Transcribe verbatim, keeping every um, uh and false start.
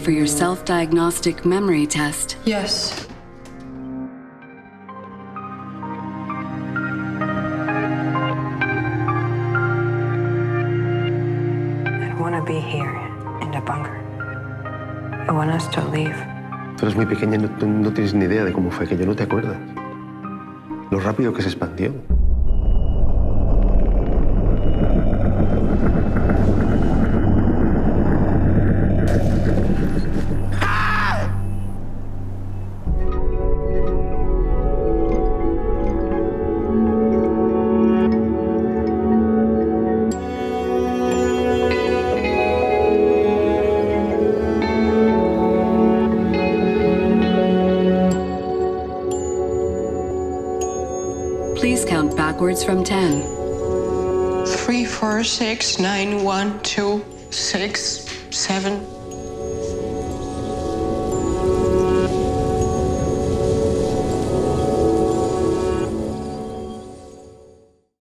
for your self-diagnostic memory test? Yes. I want to be here, in the bunker. I want us to leave. Tú eres muy pequeña y no, tú no tienes ni idea de cómo fue aquello, no te acuerdas. Lo rápido que se expandió. Please count backwards from ten. Three, four, six, nine, one, two, six, seven,